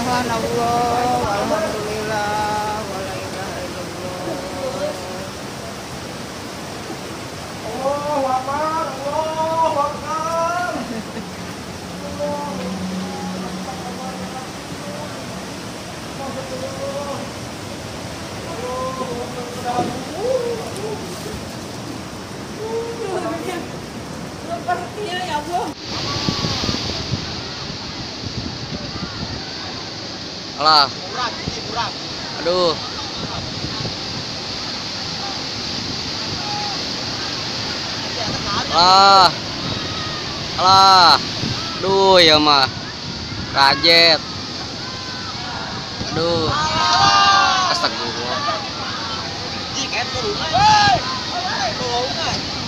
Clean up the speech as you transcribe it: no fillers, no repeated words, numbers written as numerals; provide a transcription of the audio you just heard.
subhanallah walhamdulillah wala ilaha illallah. Allahu Akbar, Allahu Akbar. Alah, aduh. Alah, aduh ya mah, kajet. Aduh, astagfirullah.